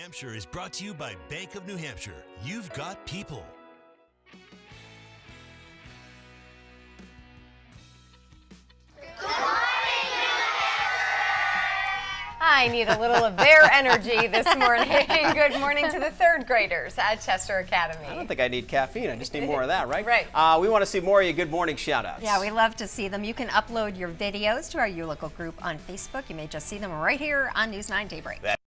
Hampshire is brought to you by Bank of New Hampshire. You've got people. I need a little of their energy this morning. Good morning to the third graders at Chester Academy. I don't think I need caffeine. I just need more of that, right? Right. We want to see more of your good morning shout-outs. Yeah, we love to see them. You can upload your videos to our You Local group on Facebook. You may just see them right here on News 9 Daybreak.